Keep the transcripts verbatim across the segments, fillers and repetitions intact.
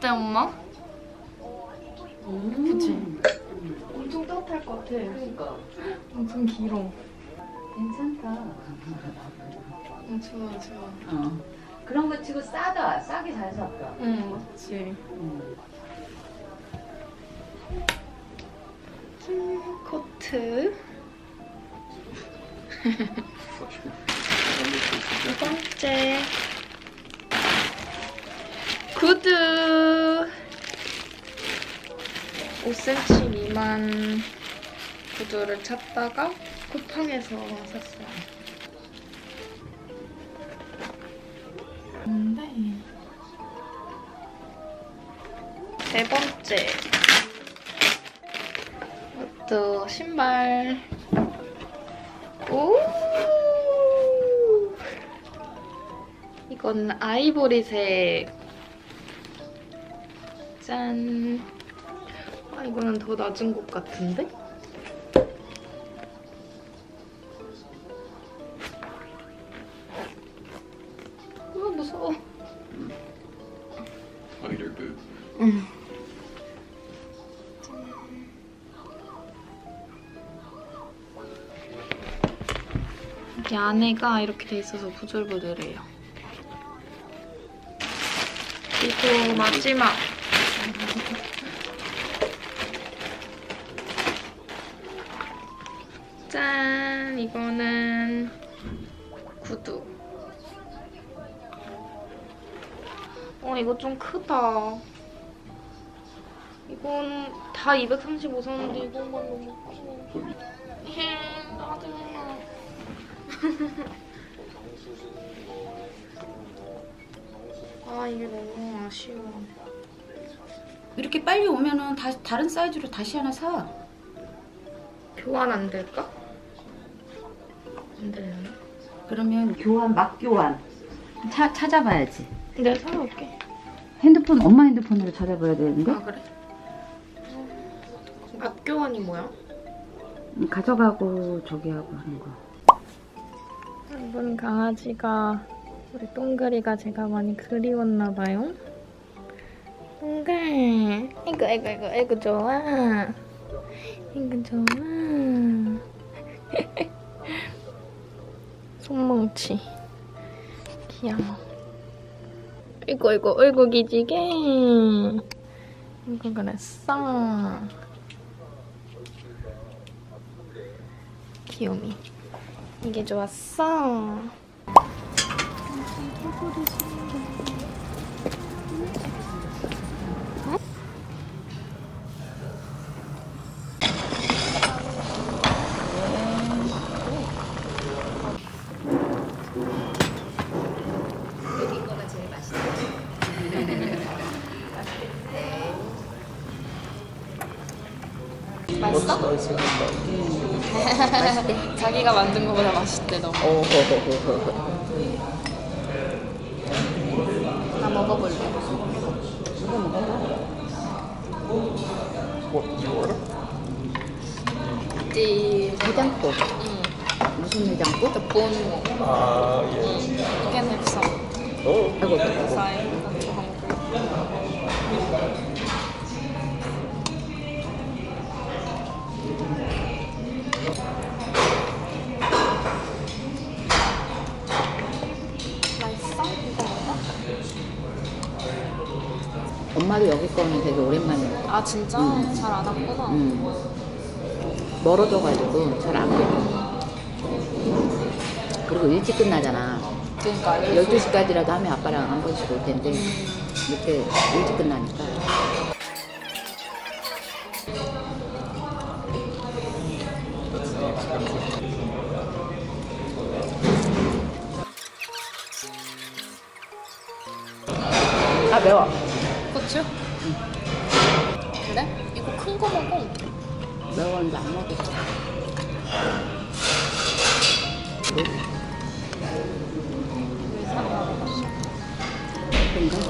어때 엄마? 음. 그치? 음. 엄청 따뜻할 것 같아. 그러니까. 엄청 길어. 괜찮다. 응, 좋아 좋아. 어. 그런 거 치고 싸다. 싸게 잘 샀다. 응 맞지. 음. 코트. 두 번째 구두. 오 센티미터 미만 구두를 찾다가 쿠팡에서 샀어요. 근데 세 번째 또 신발. 오, 이건 아이보리색. 짠. 아, 이거는 더 낮은 것 같은데? 아, 무서워. 응. 이게 안에가 이렇게 돼 있어서 부들부들해요. 그리고 마지막. 짠! 이거는 구두. 어, 이거 좀 크다. 이건 다 이백삼십오 선인데 이것만 너무 커. 짜증나. 아, 이게 너무 아쉬워. 이렇게 빨리 오면은 다시 다른 사이즈로 다시 하나 사. 교환 안 될까? 안 되려나? 그러면 교환, 막 교환. 차, 찾아봐야지. 내가 찾아올게. 핸드폰, 엄마 핸드폰으로 찾아봐야 되는데? 아, 그래? 막 교환이 뭐야? 가져가고 저기 하고 하는 거. 이번 강아지가 우리 동글이가 제가 많이 그리웠나 봐요. 동글, 이거 이거 이거 이거 좋아. 이거 좋아. 손뭉치 귀여워. 이거 이거 얼굴 기지개. 이거 그랬어. 귀요미. 이게 좋았어. 여기 거가 제일 맛있어. 맛있어? 맛있대. 자기가 만든 거보다 맛있대 너무. 나 먹어볼래. 이거 먹어봐. What did you order? 띠. 해장국. 응. 무슨 해장국? The bone. Ah, yes. You can have some. Oh, 아이고, Because I want to hungry. 맛있어? 이거 먹어? 엄마도 여기 거는 되게 오랜만에 먹어. 아 진짜? 응. 잘 안 왔구나. 음. 멀어져가지고 잘 안 먹어. 그리고 일찍 끝나잖아. 그러니까 열두 시까지라도 하면 아빠랑 한 번씩 올 텐데 이렇게 일찍 끝나니까. 아 매워. 고추? 응. 그래? 이거 큰 거 먹어. 매웠는데 안 먹겠어. 그런가?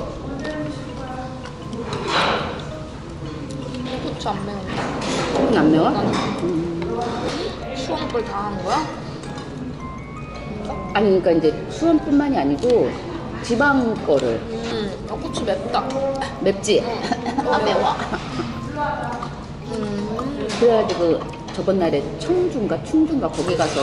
고추 안 매운데? 응, 안 매워? 나는 음. 수원불 다 한 거야? 아니 그러니까 이제 수원뿐만이 아니고 지방 거를 응. 아, 고추 맵다. 맵지? 아 매워. 음. 그래가지고 저번 날에 청주인가 충주인가 거기 가서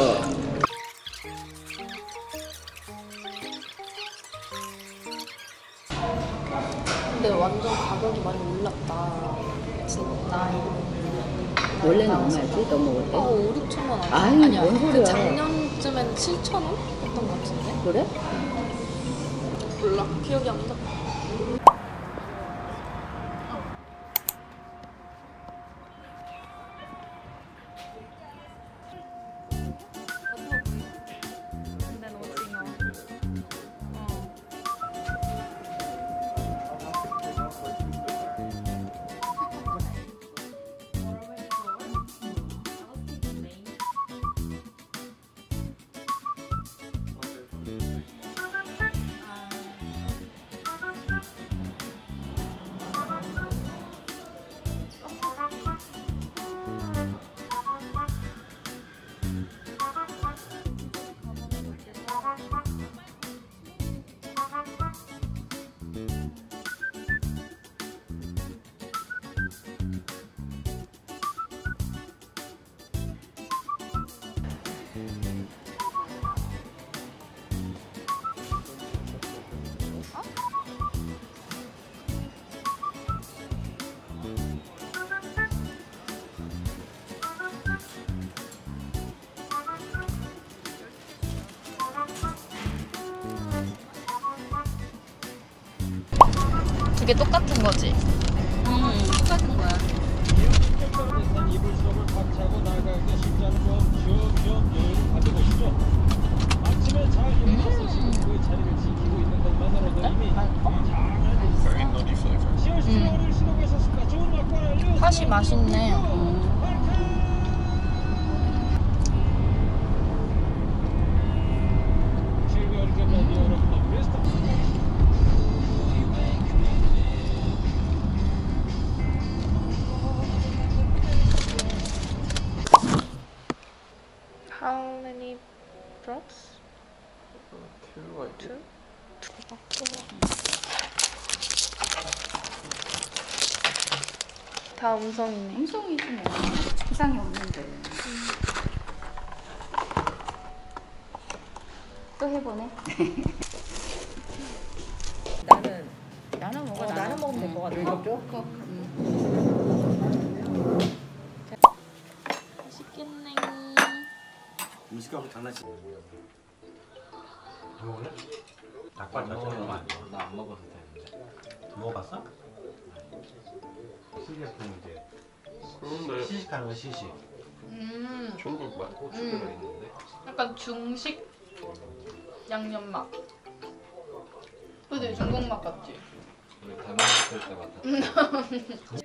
근데 완전 가격이 많이 올랐다. 진짜. 원래는 얼마였지? 너 먹을 때? 어, 오, 육천 원 아니야? 아유, 아니야. 뭔 소리야. 그 작년쯤엔 칠천 원 했던 것 같은데? 그래? 몰라. 기억이 안 나. 두 개 똑같은 거지? 응 똑같은 거야. 이불석을 꽉 차고 나가기가 쉽지 않은 건 쉬엄쉬엄 여유를 가져보시죠. 아침에 잘 일어나서 지금 그 자리를 지키고 있는 것만으로도 이미 Very nutty flavor. 시월 스트로를 신고 계셨습니다. 좋은 맛과 알려. 팥이 맛있네. 즐거운 라디오 여러분들 베스트. How many drops? Two, I Two? 다 음성이네. 음성이지 뭐. 이상이 없는데. 또 해보네. 나는 나는 먹어. 어, 나는 먹으면 될 것 같아. 맛있겠네. 음식하고 장난치. 먹을래? 닭발 자체는 안 돼. 나안 먹어도 되는데. 먹어봤어? 시계품 이제 그런데 시식하는 거 시식. 음, 중국 맛. 고추가 있는데. 약간 중식 양념 맛. 그지? 중국 맛 같지? 우리 다 먹었을 때 맡았어.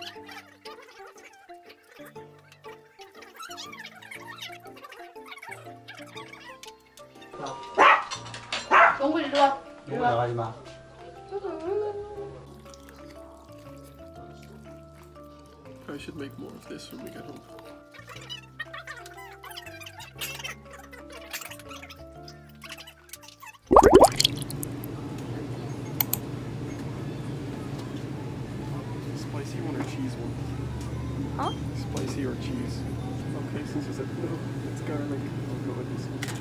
동굴 이리 와. 이거 나가지 마. I should make more of this when we get home. Spicy one or cheese one? Huh? Spicy or cheese? Okay, since you said no, it's garlic. I'll go with this one.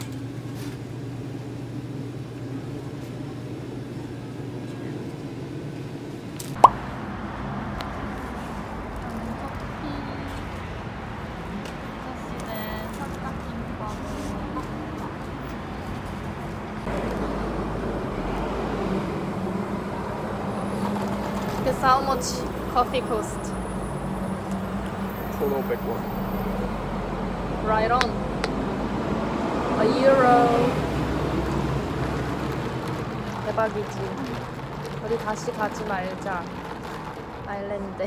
Guess how much coffee cost? Total big one. Right on. A euro. 대박이지. 우리 다시 가지 말자. 아일랜드.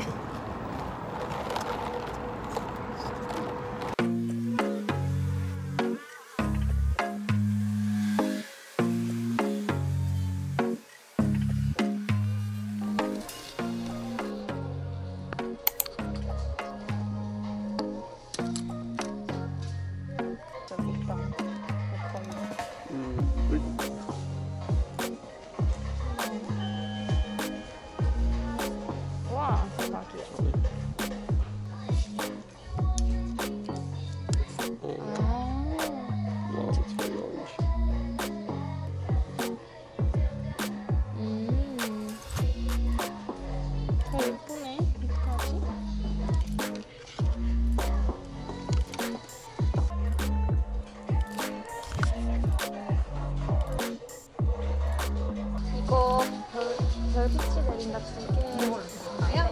감사합니다. 두 개. 아야.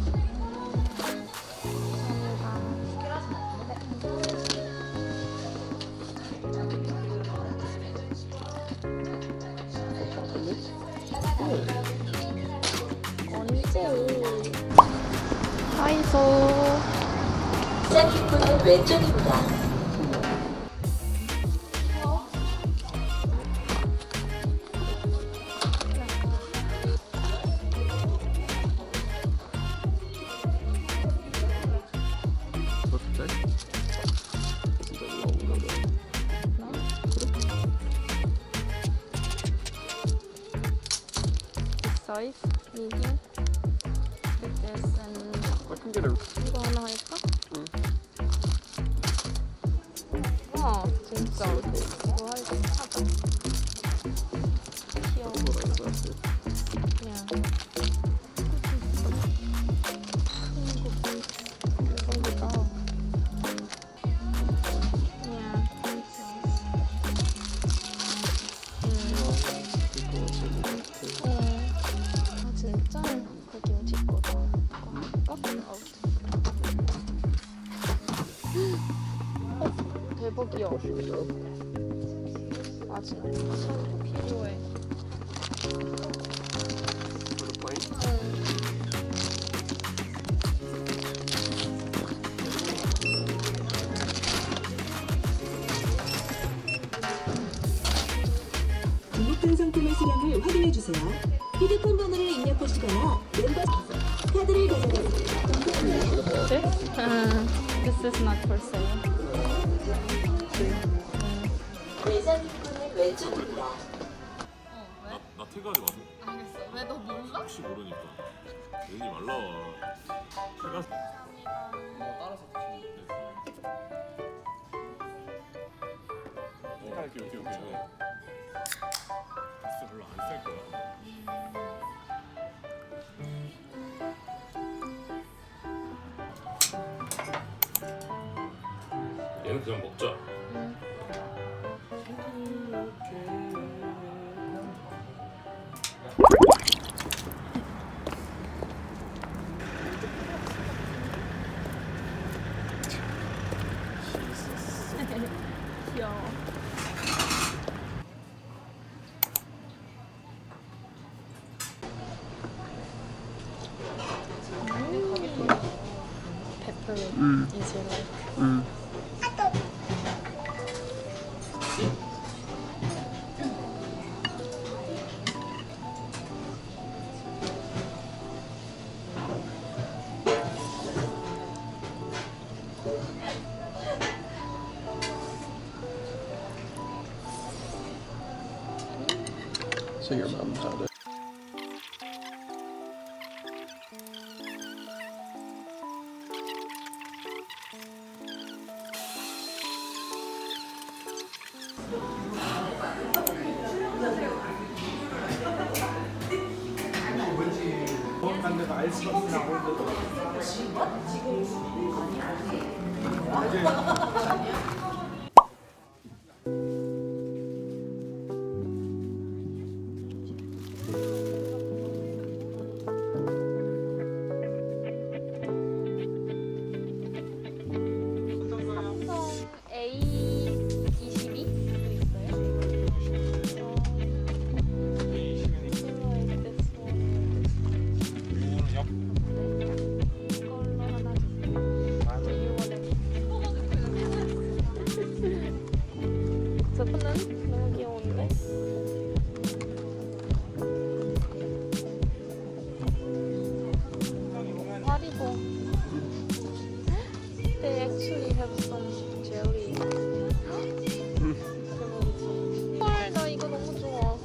언제? 하이소. 시작입구는 왼쪽입니다. Size, medium. With this and I can get a. 이거 하나 할까? 응. 와, 진짜 이거 할까? 하자. 귀여워. 그냥. 이거보다. 그냥. 음. 아 진짜? 거기 어디 거다? 이거 할까? 어, 대박이야. 아 진짜 참 필요해. 등록한 상품의 수량을 확인해주세요. 휴대폰 번호를 입력하시거나 멤버 카드를 가져가세요. This? This is not for sale. 매장 입구는 왼쪽입니다. 어, 왜? 나 태가지 마서. 알겠어. 왜 너 몰라? 혹시 모르니까. 얘기 말라. 태가. 따라서 드시면 오케이 오케이 오케이. 진짜 별로 안 쌀 거야. 얘는 그냥 먹자. 귀여워. Pepperoni. 음. Is it like? 음. So your mom had it. 삼성 에이 이십이도 있어요? 이걸로 하나 주세요. 저 폰은 너무 귀여운데? 파리보. They actually have some jelly. 대박이지. 헐, 나 이거 너무 좋아.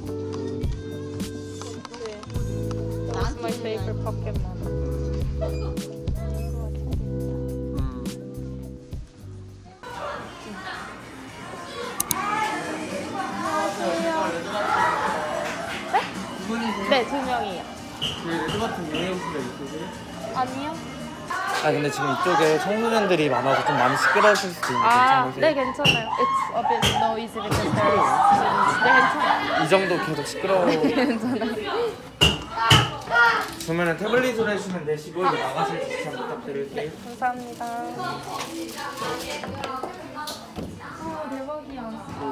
그치? That's my favorite Pokemon. 네? 네, 두 명이요. 그 레드버튼 유명수가 있으세요? 아니요. 아 근데 지금 이쪽에 청소년들이 많아서 좀 많이 시끄러우실 수도 있는데 아, 괜찮으세요? 네, 괜찮아요. It's a bit noisy because there's students. 네, 괜찮아요. 이 정도 계속 시끄러워 괜찮아요. 그러면 태블릿으로 해주시면 되시고 이제 나가실 때 추천 부탁드릴게요. 감사합니다. 아, 대박이야.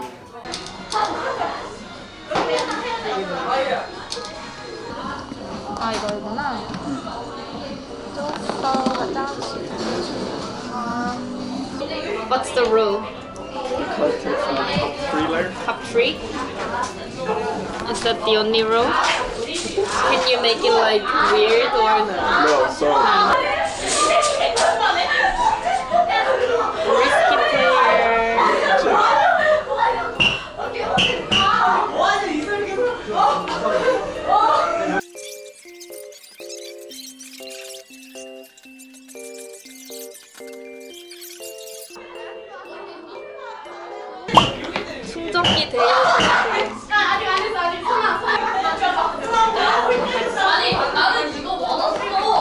아, 이거구나. 줬어, 가자. What's the rule? Three layer? Top three? Is that the only rule? Can you make it like weird or no? No, so Risky player. 충전기 대용. 아직 안 했어, 아직 손안 손. 아니, 나는 이거 원었어.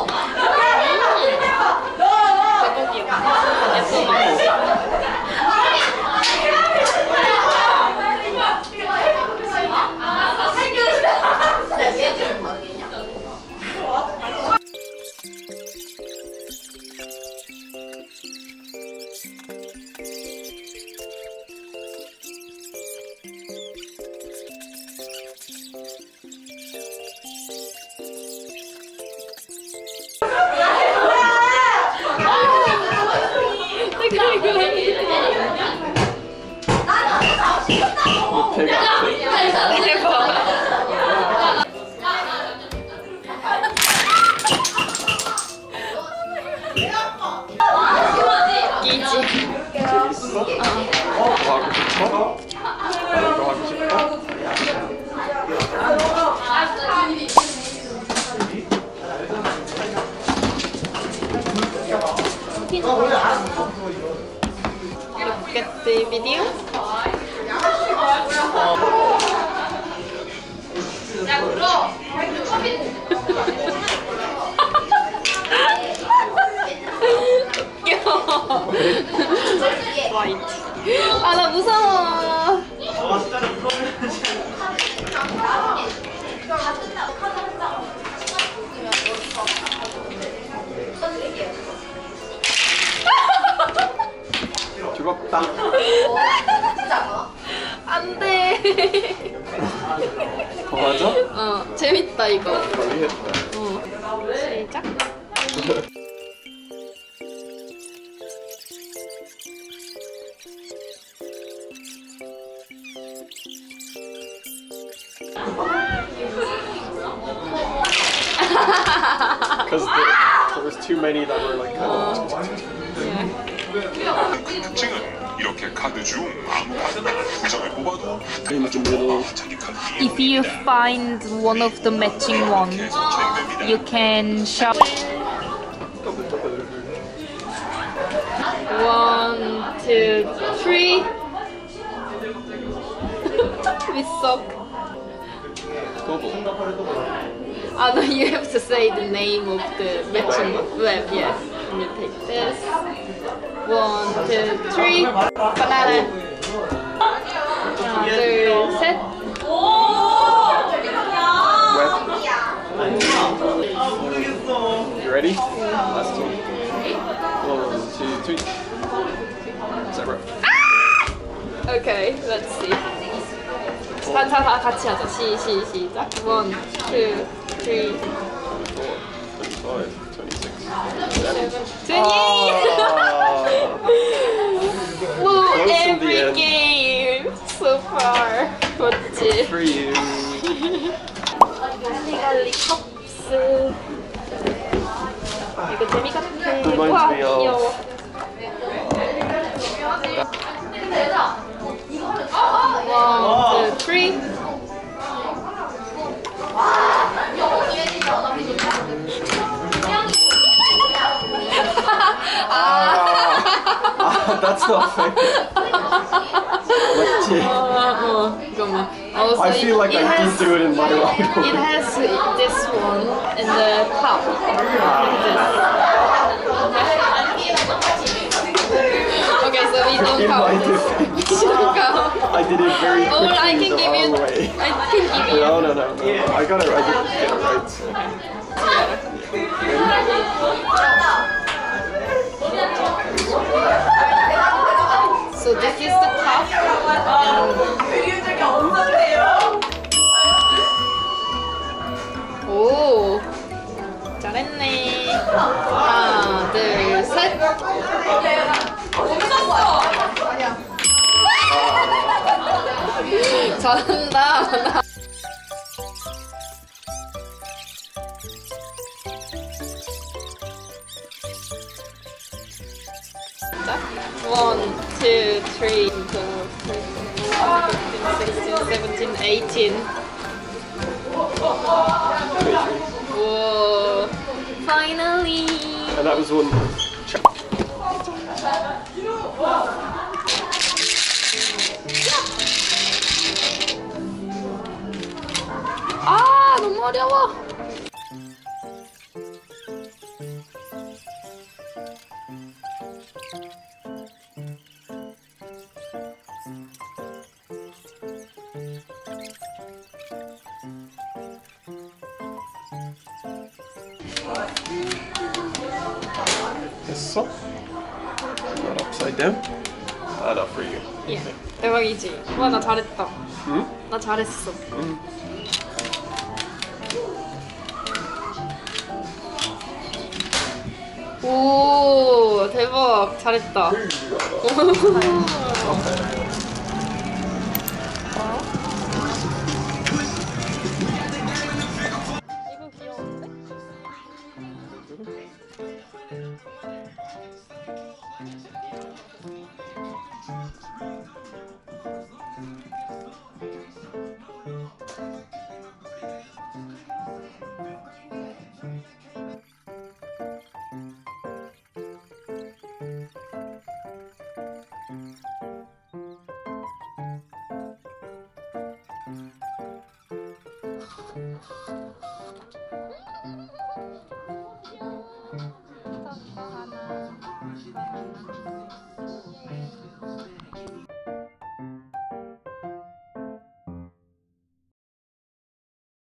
Look at the video. White. 아, 나 무서워. 죽었다. 안 돼. 더 하자? 어, 재밌다 이거. 빨리 했다. 어. 시작. Because there, there was too many that were like kind of. 특징은 이렇게 카드 중 아무 카드나 두 장을 뽑아도 In the middle. 자기 카드 If you find one of the matching one, you can show. One, two, three. We suck. Ah, no, you have to say the name of the matching web. Yes. And you take this. One, two, three. Banana. 하나, 둘, 셋. You ready? Last two. One, two, three. Separate. Okay, let's see. 다, 다, 다 같이 하자. 시, 시, 시작. One, two, three, twenty-five, twenty-six, seven, seven. Woo, Close in the every end. game so far. 맞지? For you. 갈리갈리 컵스. 이거 재미같아. Reminds 와, me of- 귀여워. One, two, three. Ah, that's not fair. 맞지? 어, 잠깐만. Also, I feel like it I has, did do it in my right It order. has this one in the top. Okay, so we don't In my count this. defense, We don't count. I did it very Or quickly I can the give wrong you. way. I can give you. No, no, no, no. I got it. I did get it right. 오, 잘했네. 하나, 둘, 셋. 잘한다. One, two, three, four, five, sixteen, seventeen, eighteen. Whoa! Finally! And that was one. 아, 너무 어려워. 됐어? Not upside down? That up for you. 예, 대박이지. 와, 나 잘했다. 응? 나 잘했어. 응. 오, 대박. 잘했다. 이거 귀여운데?